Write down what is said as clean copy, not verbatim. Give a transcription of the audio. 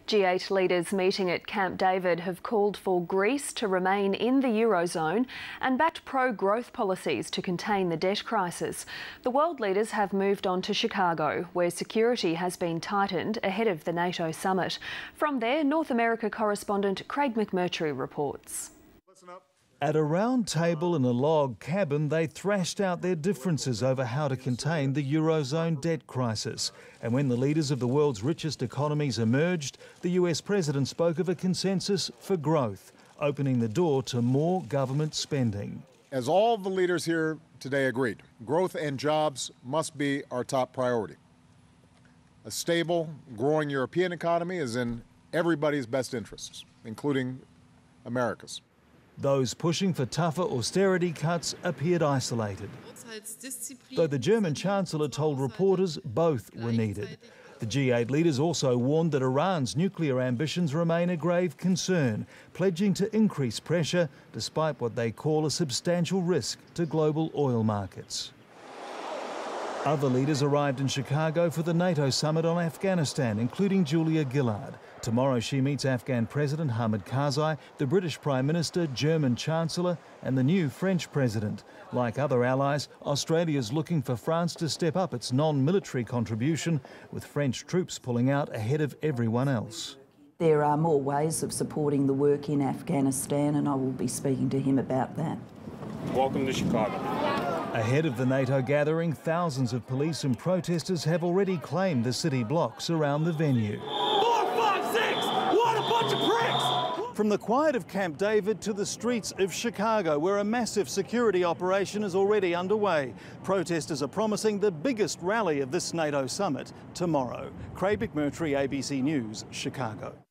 G8 leaders meeting at Camp David have called for Greece to remain in the Eurozone and backed pro-growth policies to contain the debt crisis. The world leaders have moved on to Chicago, where security has been tightened ahead of the NATO summit. From there, North America correspondent Craig McMurtry reports. At a round table in a log cabin, they thrashed out their differences over how to contain the Eurozone debt crisis. And when the leaders of the world's richest economies emerged, the US president spoke of a consensus for growth, opening the door to more government spending. As all the leaders here today agreed, growth and jobs must be our top priority. A stable, growing European economy is in everybody's best interests, including America's. Those pushing for tougher austerity cuts appeared isolated, though the German Chancellor told reporters both were needed. The G8 leaders also warned that Iran's nuclear ambitions remain a grave concern, pledging to increase pressure despite what they call a substantial risk to global oil markets. Other leaders arrived in Chicago for the NATO summit on Afghanistan, including Julia Gillard. Tomorrow she meets Afghan President Hamid Karzai, the British Prime Minister, German Chancellor and the new French President. Like other allies, Australia's looking for France to step up its non-military contribution, with French troops pulling out ahead of everyone else. There are more ways of supporting the work in Afghanistan, and I will be speaking to him about that. Welcome to Chicago. Ahead of the NATO gathering, thousands of police and protesters have already claimed the city blocks around the venue. 4, 5, 6! What a bunch of pricks! From the quiet of Camp David to the streets of Chicago, where a massive security operation is already underway. Protesters are promising the biggest rally of this NATO summit tomorrow. Craig McMurtry, ABC News, Chicago.